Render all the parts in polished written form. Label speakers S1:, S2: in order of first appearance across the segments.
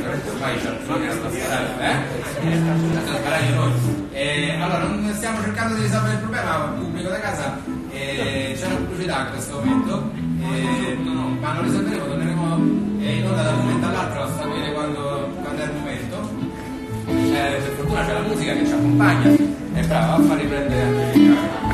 S1: veramente ormai ci hanno sparare di noi. Allora, non stiamo cercando di risolvere il problema, ma il pubblico da casa c'è una pubblicità in questo momento, ma non risolveremo, torneremo in onda da un momento all'altro a sapere quando è il momento. Per fortuna c'è la musica che ci accompagna, è brava a far riprendere anche il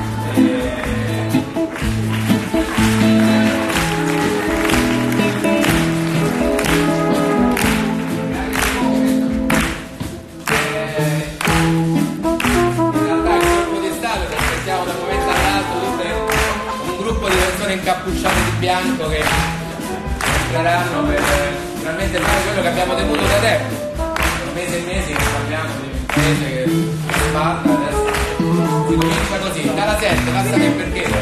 S1: incappucciate di bianco che entreranno per finalmente fare quello che abbiamo temuto da tempo. Mesi e mesi che parliamo di un paese che sparta, adesso si comincia così, dalla 7, basta che perché 7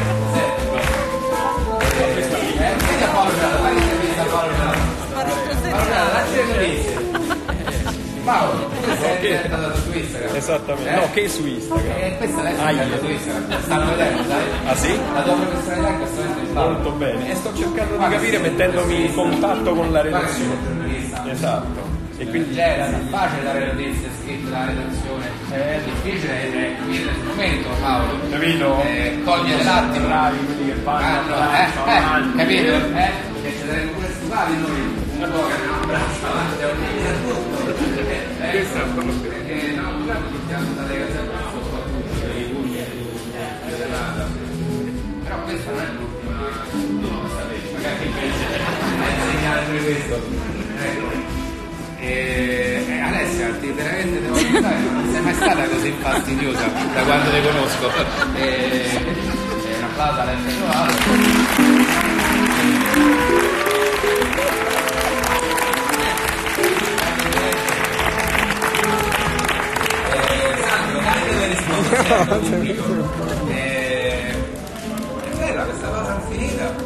S1: vedi a Paolo Giada, fai l'intervista a Paolo Giada. Paolo Giada, lascia le notizie. Paolo, tu sei andato su Instagram.
S2: Esattamente, no, che su Instagram.
S1: Questa è su Instagram, stanno vedendo, sai?
S2: Ah sì?
S1: La tua professionalità in questo momento è
S2: molto bene. E sto cercando di capire mettendomi in contatto con la redazione. Esatto. E quindi
S1: è facile dare notizie scritte dalla redazione, è difficile capire nel momento, Paolo.
S2: Capito?
S1: Cogliere l'attimo.
S2: Bravi quelli che fanno.
S1: Capito? Che ci saremmo pure stupati noi. Un po' che abbiamo un braccio avanti a unire tutto. Perché no, portiamo dalle case al braccio, dei pugni dell'ala. Però questa non è l'ultima, non sapete, magari invece a insegnare pure questo. Ecco. Alessia, veramente devo ricordare, non sei mai stata così fastidiosa da quando te conosco. Un applauso a Alessia Trovato. Sandro, dai delle risposte al pubblico. È bella questa cosa infinita.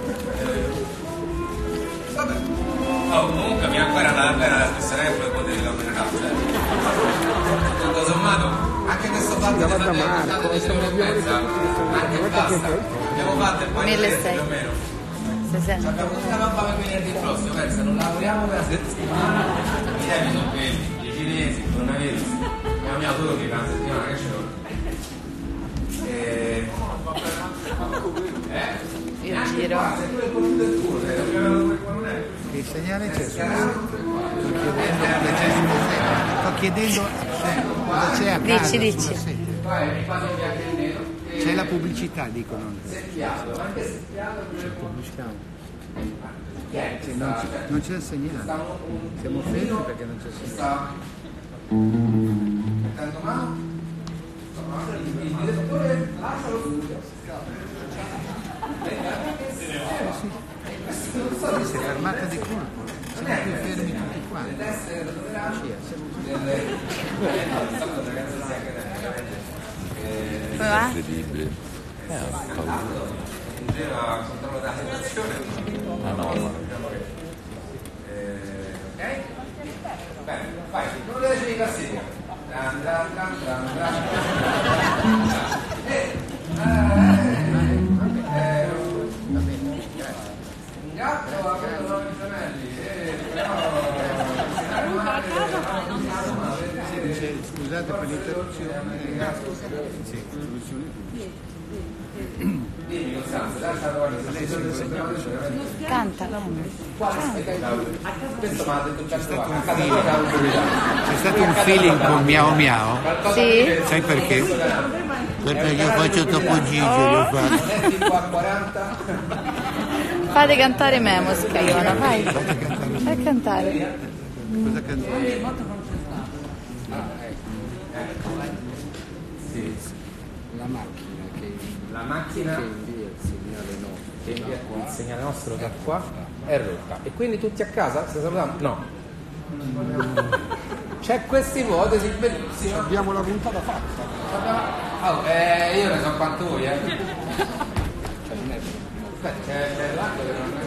S1: Vabbè. Oh, comunque mi ancora la stessa regola e potevi camminare. Tutto sommato, anche questo fatto di fare una violenza, anche basta. Abbiamo fatto e poi
S3: 1600
S1: più o meno. Abbiamo tutta la roba per venerdì prossimo, pensa, non lavoriamo per la settimana. I temi sono quelli, i cinesi, il coronavirus. Chiamiamo solo che la settimana che ce l'ho.
S3: Io giro.
S4: Che segnale c'è? Sto chiedendo cosa c'è a casa.
S3: Dici.
S4: C'è la pubblicità, dicono. Non c'è il segnale. Siamo fermi perché non c'è il segnale.
S1: Tanto mano? Il direttore lascia lo studio.
S4: Si è fermata di colpo. Siamo più fermi tutti quanti.
S3: Come va?
S5: Incredibile.
S1: Controllo della situazione.
S5: Ah no.
S1: Ok? Bene, vai, non le leggi di classifica. Un gatto ha avuto 9 gemelli.
S4: Scusate per l'interruzione. Sì,
S1: Dimmi Costanza, dai,
S3: Canta.
S1: questo mi ha detto
S4: c'è stato un feeling con Miao Miao.
S3: Sì?
S4: Sai perché? Perché io faccio Topo Gigio, io faccio.
S1: non è tipo a 40.
S3: Fate cantare Memo, scrivono, vai. Fai cantare.
S4: Cosa cantare?
S1: Sì.
S4: La
S1: macchina
S4: che invia il segnale no.
S1: che invia il segnale nostro da qua è rotta. E quindi tutti a casa? Stai salutando? No. C'è questa ipotesi bellissima.
S4: Abbiamo la puntata fatta.
S1: Io ne so quanto voi, Aspetta, c'è l'acqua che non è.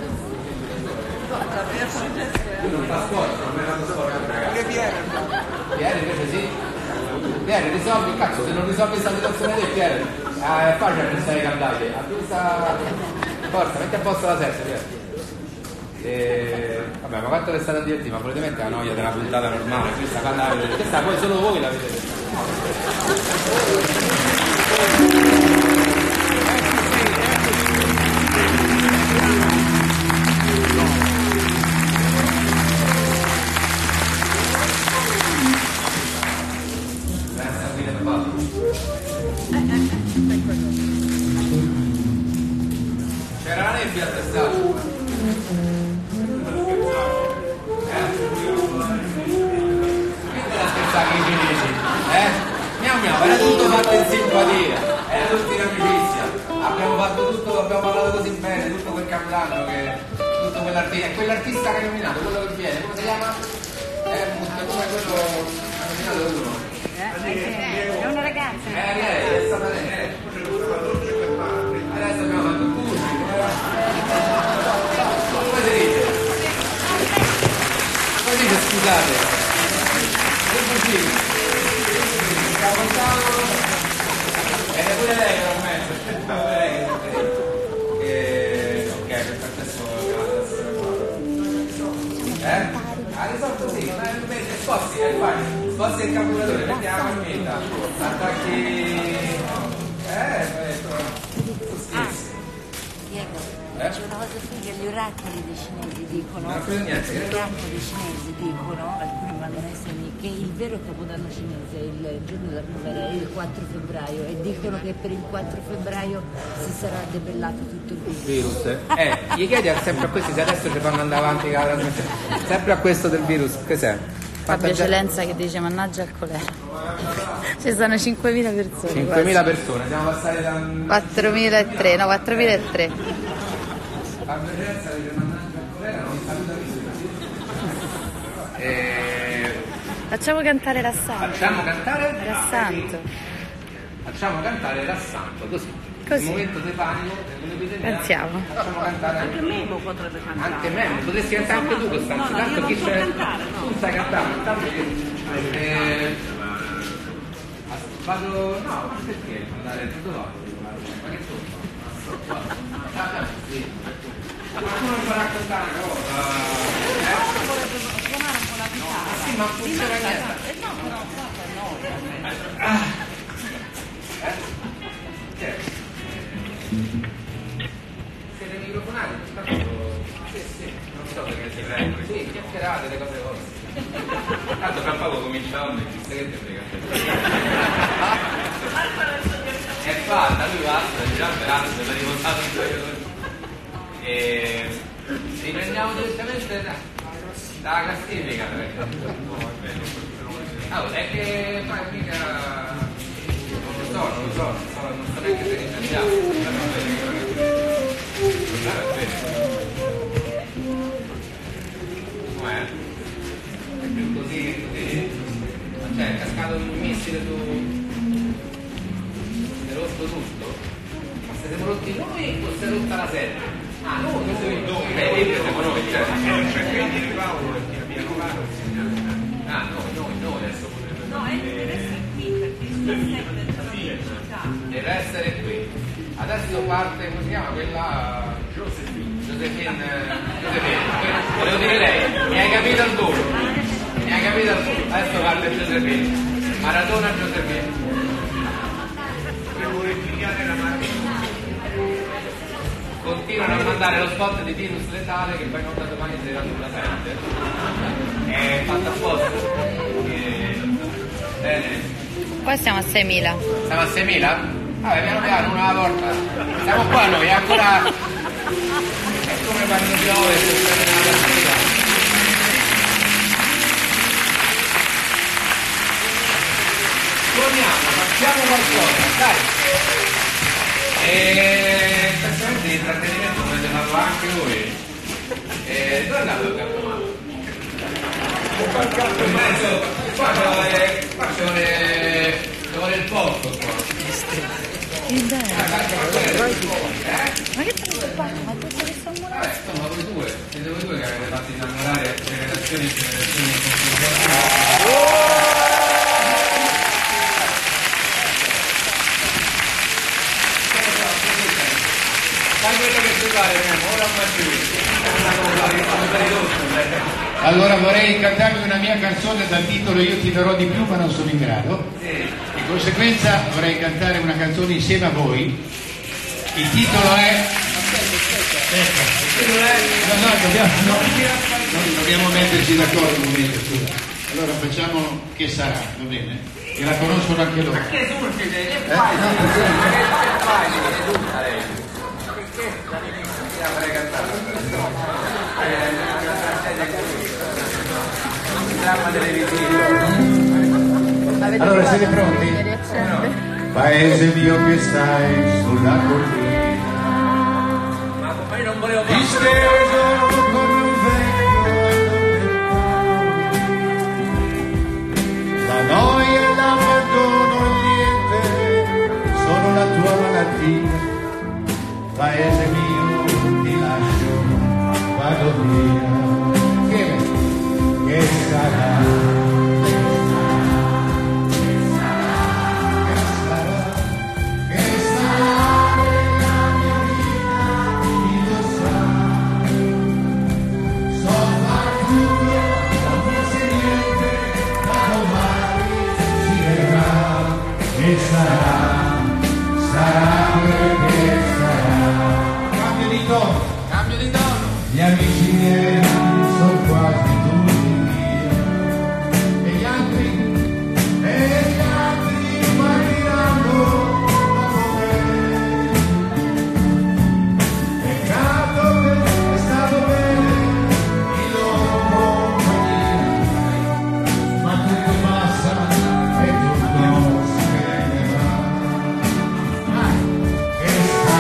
S1: Io non trasporto, non me la trasporto. Che Piere invece sì. Piere, risolvi, cazzo, se non risolvi questa situazione del Piere, è facile pensare ai candati. Forza, metti a posto la sesta, Piere. Vabbè, ma quanto è stata divertita? Ma volete mettere la noia della puntata normale? Questa poi solo voi la vedete. C'era la nebbia a testato. Era tutto fatto in simpatia, era tutto in amicizia, abbiamo fatto tutto, abbiamo parlato così bene, tutto quel capodanno che tutto quell'artista che hai nominato, quello che viene, come si chiama? Come quello che ha nominato uno.
S5: È una ragazza.
S1: Lei, è stata lei. Adesso abbiamo fatto tutti. Come si dice? Come si dice, scusate? Che così? Ed è pure lei veramente. Ok, per adesso ha risolto sì, sposti il calcolatore, metti la magneta, attacchi.
S5: Diego, c'è una cosa figa, gli oracoli dei cinesi dicono.
S1: Non ho preso niente.
S5: Gli oracoli cinesi dicono, alcuni mandano SMS, che il vero capodanno cinese è il giorno della primavera, è il 4 febbraio, e dicono che per il 4 febbraio si sarà debellato tutto il virus.
S1: Gli chiedi sempre a questi se adesso ci fanno andare avanti con la trasmissione. Sempre a questo del virus, che sei?
S3: Fabio Celenza che dice mannaggia al colera. Ci sono 5.000 persone.
S1: 5.000 persone, siamo passati da
S3: 4.003, no 4.003.
S1: Fabio Celenza dice mannaggia al colera, non mi saluta
S3: Facciamo cantare la Santo.
S1: Facciamo cantare
S3: La Santo.
S1: Facciamo cantare la Santo, così.
S3: Così.
S1: Il momento di panico, dell'epidemia.
S3: Pensiamo.
S1: Facciamo cantare
S5: Anche Memo potrebbe cantare.
S1: anche me, potresti cantare anche tu Costanzo, tanto chi c'è? Tu stai cantando, tanto che vado. No, ma perché andare tutto l'ora? Ma che tu? Sì. Ma tu non puoi raccontare una cosa?
S5: Vorrebbe suonare un po' la chitarra.
S1: Sì, ma funziona niente.
S5: No, però fa noia.
S1: Che è? Siete microfonati? Sì, non so perché si prende. Sì, chiacchierate le cose vostre. Tanto fra poco cominciamo e chissà che te frega. È fatta, lui basta, già veramente se l'ha rimontato in quello. E riprendiamo direttamente dalla classifica. Allora, è che poi mica non so neanche se riprendiamo. Com'è? È più così che così? Cioè è cascato un missile su. Si è rotto tutto? Ma se siamo rotti noi o si è rotta la serie? Ah, noi siamo noi, certo. Quindi Paolo e ti abbiamo fatto. Ah, noi adesso potremmo.
S5: No, deve essere qui perché il 17
S1: deve essere qui. Adesso parte, come si chiama? Quella Josephine. Volevo dire lei, mi hai capito al volo. Adesso parte Josephine. Maratona Josephine. Continuano a mandare lo spot di virus letale che poi non da domani sera sulla 7. È fatto apposta. Bene.
S3: Poi siamo a 6.000.
S1: Siamo a 6.000? Vabbè, piano piano, una alla volta. Siamo qua noi, è ancora. È come quando piove se c'è una partita. Torniamo, facciamo qualcosa, dai. E praticamente di intrattenimento potete farlo anche voi. Dove è andato il cartomano? Qua ci vuole il posto qua.
S3: Che bello. Ma che fai? Ma questo che sta morendo?
S1: Insomma siete voi due che avete fatto innamorare generazioni e generazioni in conclusione. Sai quello che tu fai, ora non è più.
S6: Allora vorrei cantarvi una mia canzone dal titolo Io ti darò di più ma non sono in grado. Di conseguenza vorrei cantare una canzone insieme a voi. Il titolo è... Dobbiamo metterci d'accordo un momento, scusa. Allora facciamo Che sarà, va bene? E la conoscono anche loro.
S1: Che esulfide, che fai? Che fai? Esulta lei. Perché? La vorrei cantare. Dramma televisivo.
S6: Allora siete pronti? Paese mio che stai sulla collina,
S1: Ma io non volevo
S6: disteso come un vecchio, la noia e l'abbandono niente, sono la tua malattia. Paese mio ti lascio, vado via. Che sarà?
S1: Cambio di tono.
S6: Gli amici miei sono quasi tutti via e gli altri partiranno dopo me. Peccato che è stato bene in loro compagnia, ma tutto passa e tutto se ne va. Che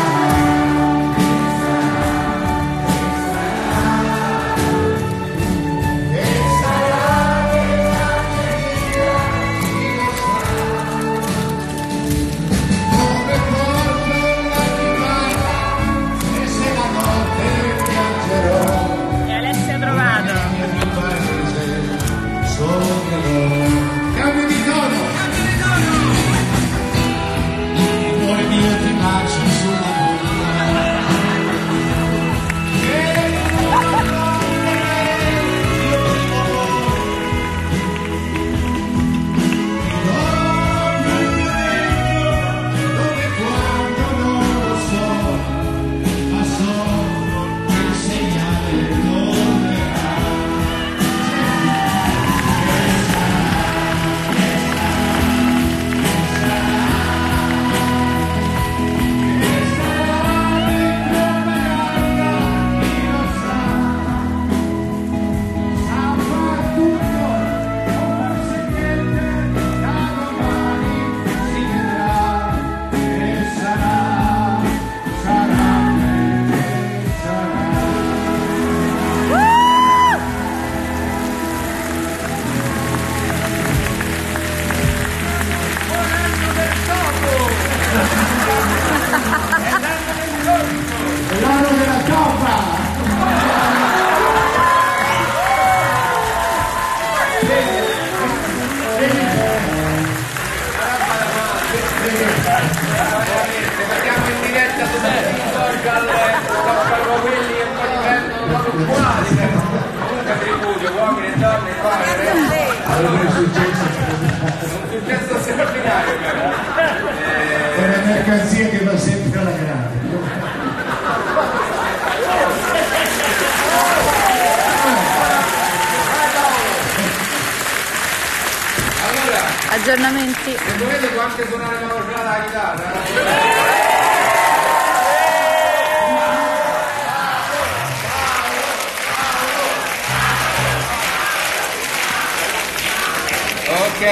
S6: cambio di tono, amore mio ti bacio sulla bocca, dove quando non lo so, ma so che il segnale tornerà. L'anno della coppa!
S1: Siamo in diretta su social, toccano quelli che poi diventano proprio uguali. Comunque tributo, uomini e donne,
S6: Allora è successo
S1: un successo straordinario.
S6: è una mercanzia che va sempre alla grande.
S1: Allora,
S3: Aggiornamenti.
S1: se volete può anche suonare la chitarra. Ok.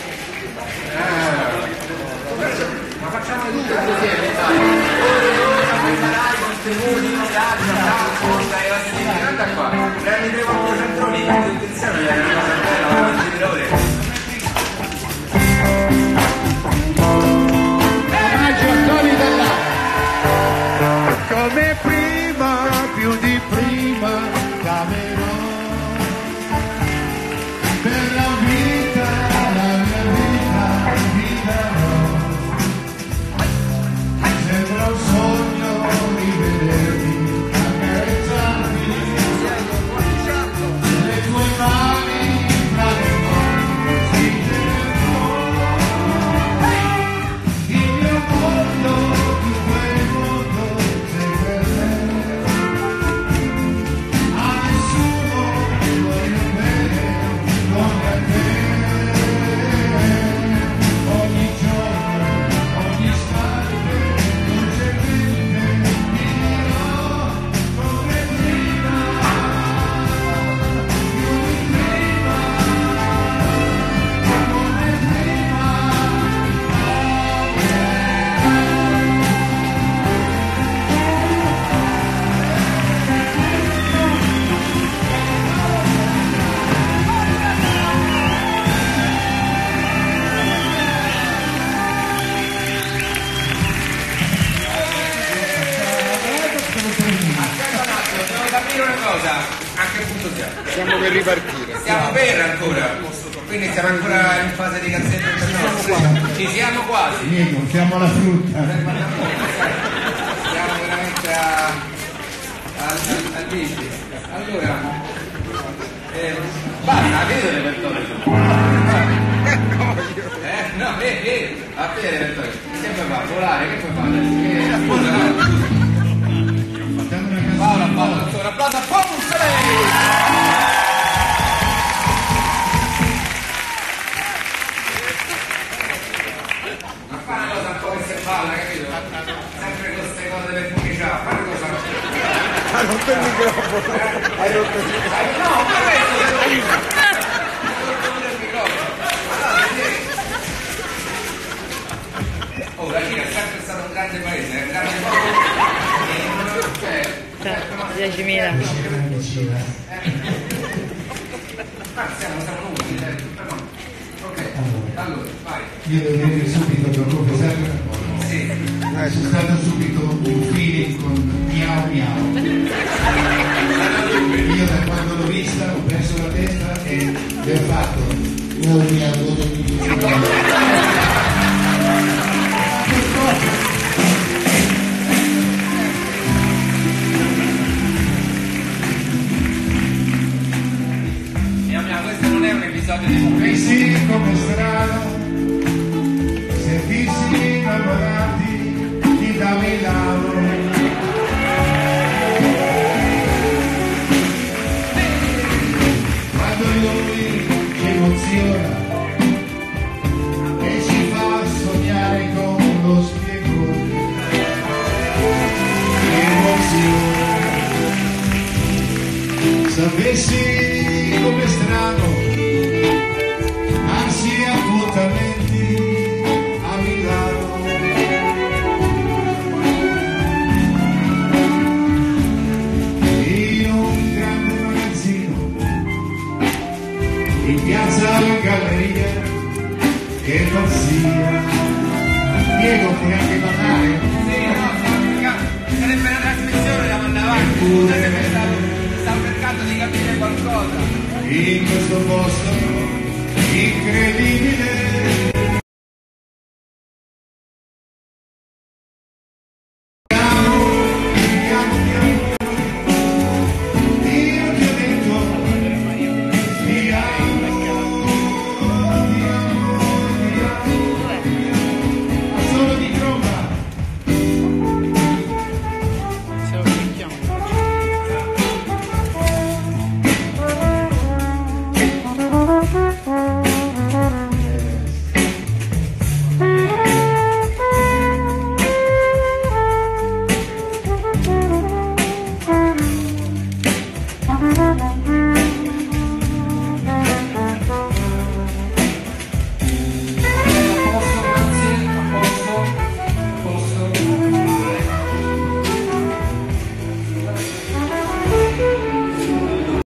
S1: Ma facciamo tutto insieme, dai. Preparai, contenuti, guarda qua. Prendi tre quattro centroni, l'intenzione è una cosa bella, non ci vedrete.
S6: Come prima, più di prima, camerò per la vita, la mia vita, ti darò. Sembra un sogno rivederti, accarezzarti, le tue
S2: ripartire.
S1: Siamo per ancora, quindi siamo ancora in fase di cazzetta internazionale. Ci siamo quasi.
S6: Diego, siamo alla frutta.
S1: Siamo veramente al limite. Allora, basta, vedo il repertorio. No, a te il repertorio. Che puoi fare? Volare, che puoi fare? Scusa, no, Paola, un applauso a Ponzele! Ma fa una cosa un po' che si balla, capito? Sempre con queste cose per pubbliciare, fa una cosa.
S2: Ha rotto il microfono. Hai rotto il microfono.
S1: No, ma questo è il microfono. Oh, la Cina è sempre stato un grande paese, un grande popolo.
S3: 10.000.
S1: Siamo numeri, ok, allora, vai.
S6: Io devo dire subito, devo confessare una cosa.
S1: Sì.
S6: Sono stato subito in feeling con miau miau. Io da quando l'ho vista ho perso la testa e le ho fatto miau miau.
S1: Questo non è un episodio di
S6: Pensi come strano, sentirsi innamorati di da Milano. Quando lui ci emoziona e ci fa sognare con lo spiegone. Emozione. Sapessi come strano, anzi appuntamenti a Milano. In un grande magazzino, in piazza o in galleria, che non sia. Diego, puoi anche parlare?
S1: Sì, no, sarebbe una trasmissione da mandare avanti. Scusate, stavo cercando di capire qualcosa.
S6: In questo posto incredibile